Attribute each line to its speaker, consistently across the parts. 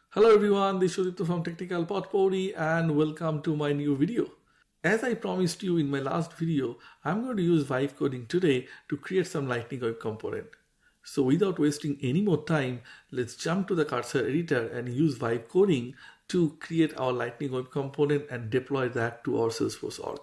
Speaker 1: Hello everyone, this is Sudipto from Technical Potpourri and welcome to my new video. As I promised you in my last video, I'm going to use Vibe coding today to create some Lightning Web component. So without wasting any more time, let's jump to the cursor editor and use Vibe coding to create our Lightning Web component and deploy that to our Salesforce org.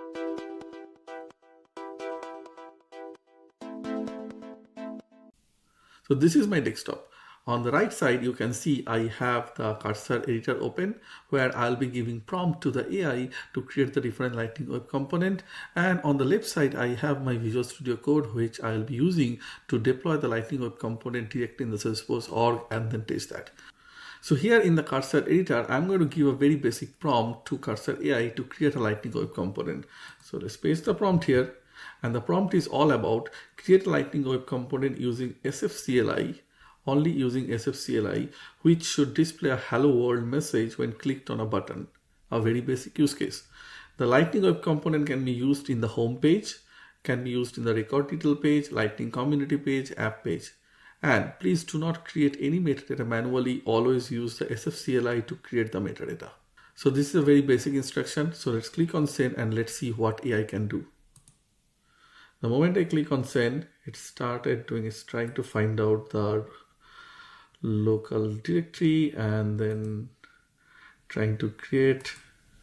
Speaker 1: So this is my desktop. On the right side, you can see I have the cursor editor open where I'll be giving prompt to the AI to create the different Lightning Web component. And on the left side, I have my Visual Studio Code, which I'll be using to deploy the Lightning Web component directly in the Salesforce org and then test that. So here in the cursor editor, I'm going to give a very basic prompt to cursor AI to create a Lightning Web component. So let's paste the prompt here. And the prompt is all about create a Lightning Web component using SFCLI, only using SFCLI, which should display a hello world message when clicked on a button, a very basic use case. The Lightning Web component can be used in the home page, can be used in the record detail page, Lightning community page, app page. And please do not create any metadata manually, always use the SFCLI to create the metadata. So this is a very basic instruction. So let's click on send and let's see what AI can do. The moment I click on send, it started doing, it's trying to find out the local directory and then trying to create,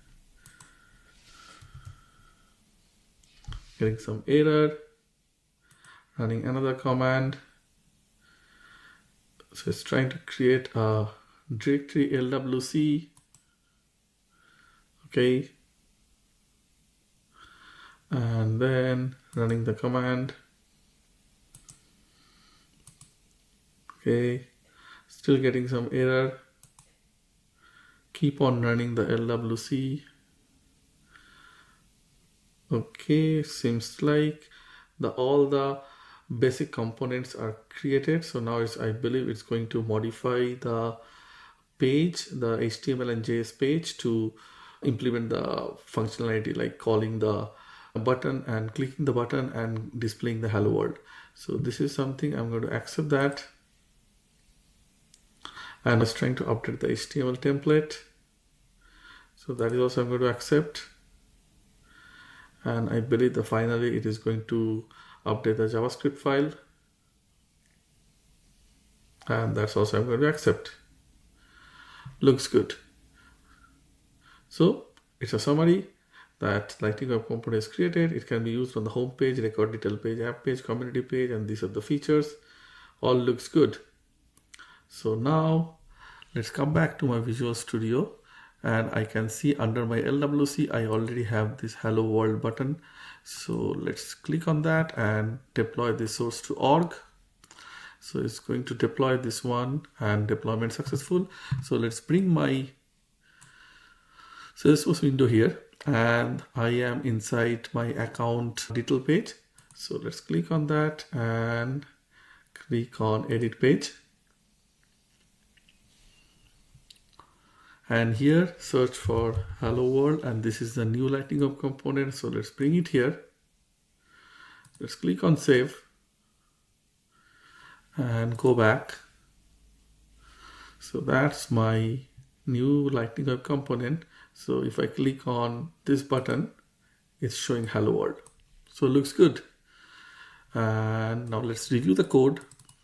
Speaker 1: getting some error, running another command. So it's trying to create a directory LWC. Okay. And then running the command. Okay, still getting some error. Keep on running the LWC. Okay, seems like all the basic components are created. So now I believe it's going to modify the page, the HTML and JS page, to implement the functionality like calling the button and clicking the button and displaying the hello world. So this is something I'm going to accept that. And I was trying to update the HTML template. So that is also I'm going to accept. And I believe that finally it is going to update the JavaScript file. And that's also I'm going to accept. Looks good. So it's a summary that Lightning Web component is created. It can be used on the home page, record detail page, app page, community page, and these are the features. All looks good. So now let's come back to my Visual Studio and I can see under my LWC, I already have this hello world button. So let's click on that and deploy this source to org. So it's going to deploy this one and deployment successful. So let's bring my Salesforce window here. And I am inside my account detail page. So let's click on that and click on edit page. And here search for hello world, and this is the new Lightning Web component. So let's bring it here. Let's click on save and go back. So that's my new Lightning Web component. So if I click on this button, it's showing hello world. So it looks good. And now let's review the code.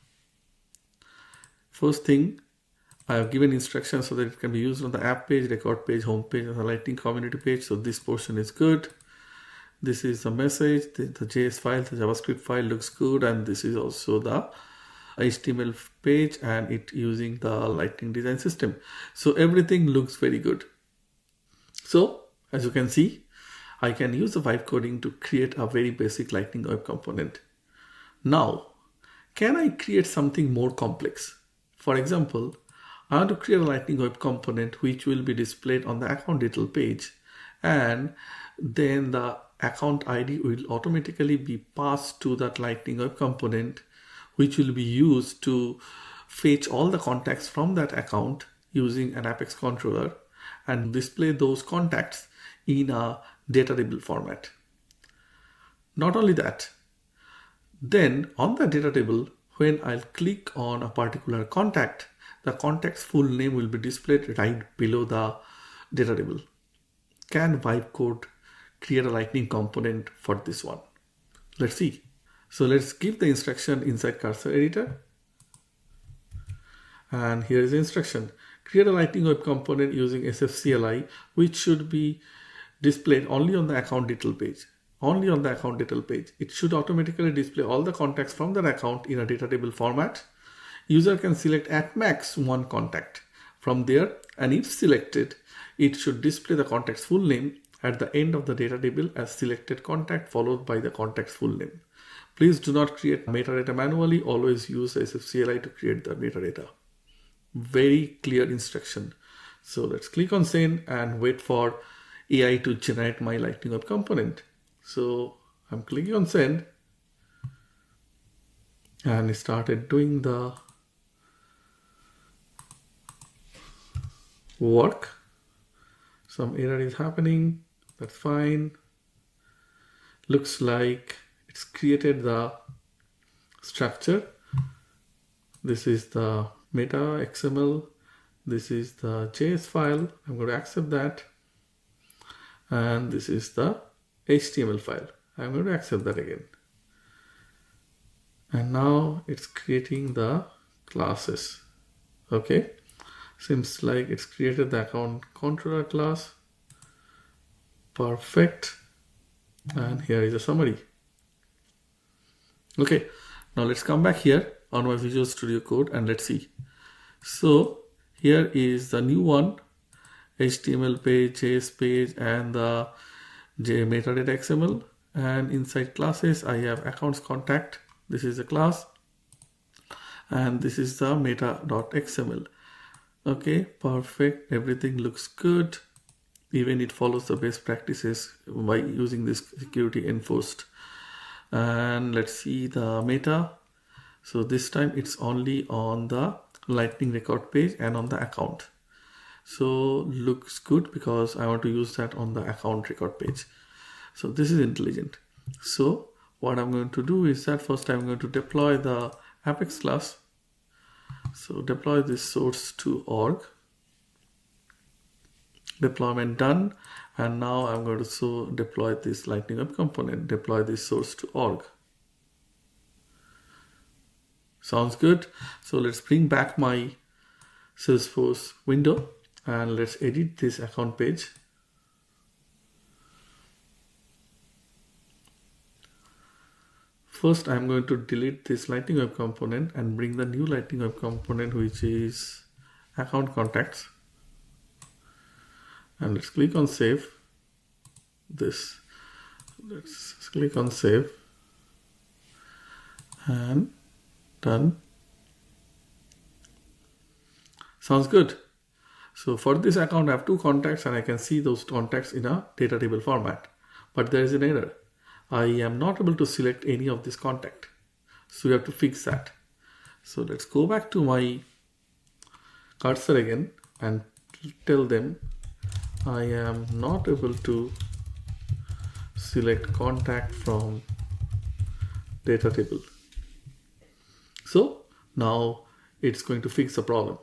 Speaker 1: First thing, I have given instructions so that it can be used on the app page, record page, home page, and the Lightning community page. So this portion is good. This is the message, the JS file, the JavaScript file looks good. And this is also the HTML page and it using the Lightning design system. So everything looks very good. So as you can see, I can use the Vibe coding to create a very basic Lightning Web component. Now, can I create something more complex? For example, I want to create a Lightning Web component which will be displayed on the account detail page, and then the account ID will automatically be passed to that Lightning Web component, which will be used to fetch all the contacts from that account using an Apex controller and display those contacts in a data table format. Not only that, then on the data table, when I'll click on a particular contact, the contact's full name will be displayed right below the data table. Can Vibe Code create a Lightning component for this one? Let's see. So let's give the instruction inside cursor editor. And here is the instruction. Create a Lightning Web component using SFCLI, which should be displayed only on the account detail page. Only on the account detail page. It should automatically display all the contacts from that account in a data table format. User can select at max one contact from there, and if selected, it should display the contact's full name at the end of the data table as selected contact followed by the contact's full name. Please do not create metadata manually. Always use SFCLI to create the metadata. Very clear instruction. So let's click on send and wait for AI to generate my Lightning Web component. So I'm clicking on send and it started doing the work. Some error is happening. That's fine. Looks like it's created the structure. This is the meta XML. This is the JS file. I'm going to accept that. And this is the HTML file. I'm going to accept that again. And now it's creating the classes. Okay. Seems like it's created the account controller class. Perfect. And here is a summary. Okay. Now let's come back here on my Visual Studio Code and let's see. So here is the new one, HTML page, JS page, and the metadata XML. And inside classes, I have accounts contact. This is a class. And this is the meta.xml. Okay, perfect. Everything looks good. Even it follows the best practices by using this security enforced. And let's see the meta. So this time it's only on the Lightning record page and on the account. So looks good because I want to use that on the account record page. So this is intelligent. So what I'm going to do is that first I'm going to deploy the Apex class. So deploy this source to org. Deployment done. And now I'm going to deploy this Lightning Web component. Deploy this source to org. Sounds good. So let's bring back my Salesforce window and let's edit this account page. First, I'm going to delete this Lightning Web component and bring the new Lightning Web component, which is account contacts. And let's click on save this. Let's click on save and done. Sounds good. So for this account, I have two contacts and I can see those contacts in a data table format. But there is an error. I am not able to select any of this contact. So we have to fix that. So let's go back to my cursor again and tell them I am not able to select contact from data table. So now it's going to fix the problem.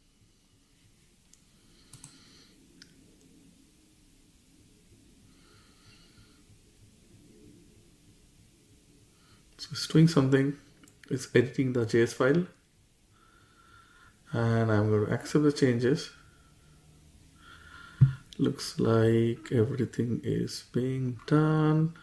Speaker 1: So it's doing something. It's editing the JS file. And I'm going to accept the changes. Looks like everything is being done.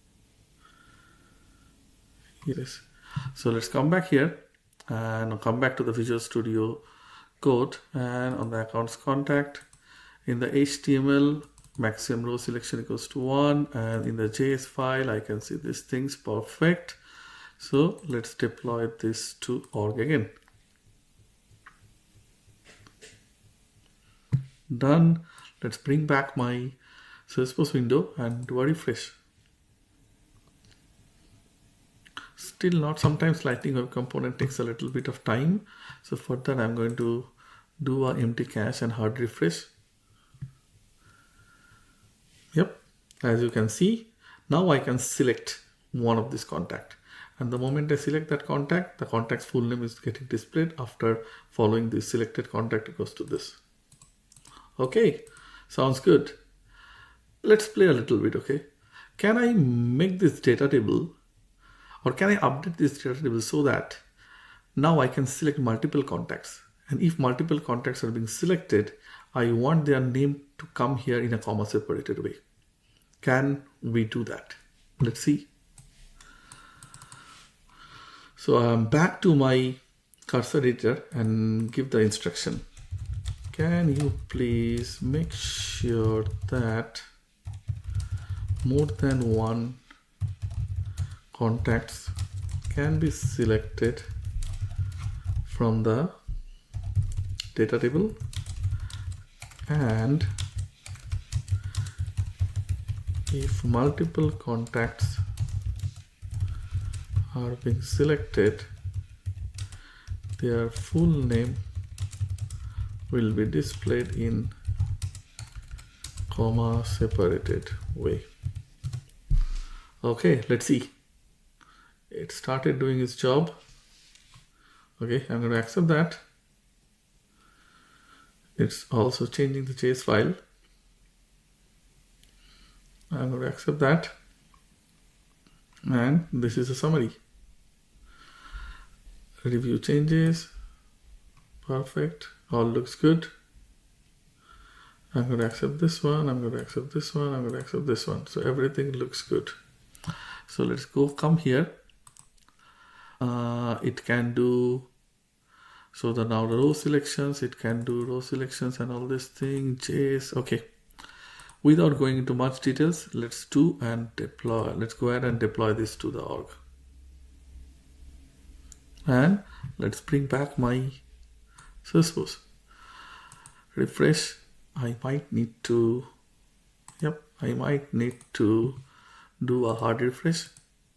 Speaker 1: Yes. So let's come back here and come back to the Visual Studio Code, and on the accounts contact in the HTML maximum row selection equals to 1, and in the JS file I can see these things perfect. So let's deploy this to org again. Done. Let's bring back my Salesforce window and do a refresh. Still not. Sometimes Lightning Web component takes a little bit of time. So for that I'm going to do a empty cache and hard refresh. Yep. As you can see, now I can select one of this contact. And the moment I select that contact, the contact's full name is getting displayed. After following this selected contact, it goes to this. Okay, sounds good. Let's play a little bit, okay? Can I make this data table, or can I update this data table so that now I can select multiple contacts? And if multiple contacts are being selected, I want their name to come here in a comma separated way. Can we do that? Let's see. So I'm back to my cursor editor and give the instruction. Can you please make sure that more than one contacts can be selected from the data table, and if multiple contacts are being selected, their full name will be displayed in comma separated way. Okay, let's see. It started doing its job. Okay, I'm going to accept that. It's also changing the JS file. I'm going to accept that. And this is a summary. Review changes. Perfect. All looks good. I'm going to accept this one. I'm going to accept this one. I'm going to accept this one. So everything looks good. So let's come here. It can do, so now the row selections, it can do row selections and all this thing, JS. Okay. Without going into much details, let's do and deploy. Let's go ahead and deploy this to the org. And let's bring back my Salesforce. Refresh. I might need to do a hard refresh.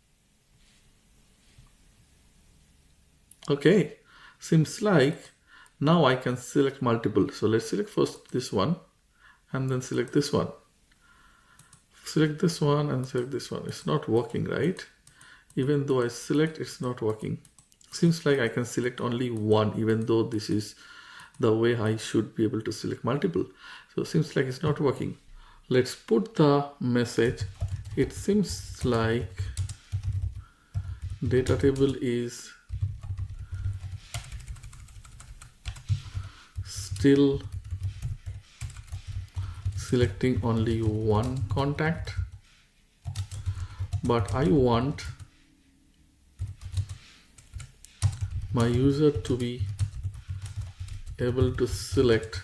Speaker 1: Okay, seems like now I can select multiple. So let's select first this one and then select this one. Select this one and select this one. It's not working, right? Even though I select, it's not working. Seems like I can select only one, even though this is the way I should be able to select multiple. So seems like it's not working. Let's put the message. It seems like data table is still selecting only one contact, but I want my user to be able to select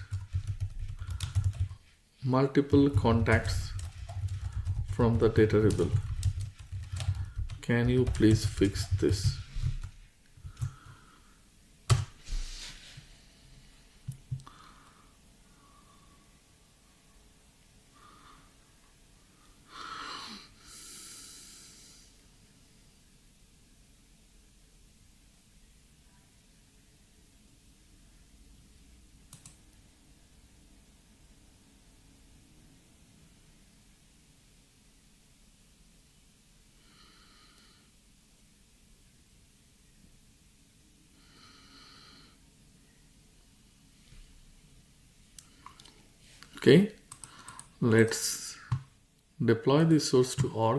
Speaker 1: multiple contacts from the data table. Can you please fix this? Okay, let's deploy this source to org.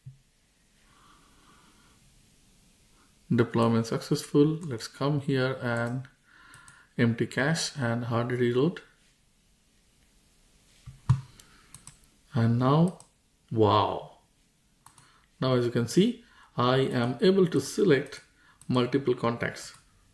Speaker 1: Deployment successful. Let's come here and empty cache and hard reload. And now, wow. Now as you can see, I am able to select multiple contacts.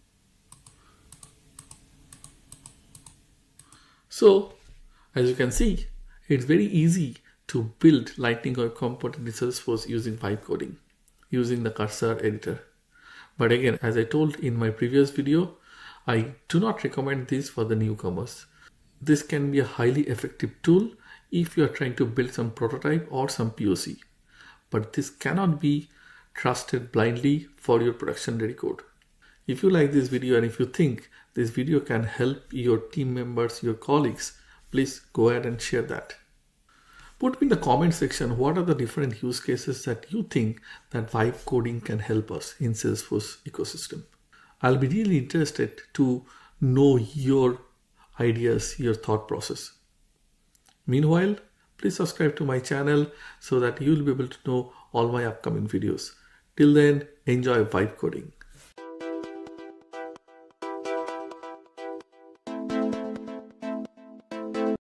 Speaker 1: So as you can see, it's very easy to build Lightning Web Component in Salesforce using vibe coding, using the cursor editor. But again, as I told in my previous video, I do not recommend this for the newcomers. This can be a highly effective tool if you are trying to build some prototype or some POC. But this cannot be trusted blindly for your production ready code. If you like this video and if you think this video can help your team members, your colleagues, please go ahead and share that. Put in the comment section what are the different use cases that you think that vibe coding can help us in Salesforce ecosystem. I'll be really interested to know your ideas, your thought process. Meanwhile, please subscribe to my channel so that you'll be able to know all my upcoming videos. Till then, enjoy vibe coding.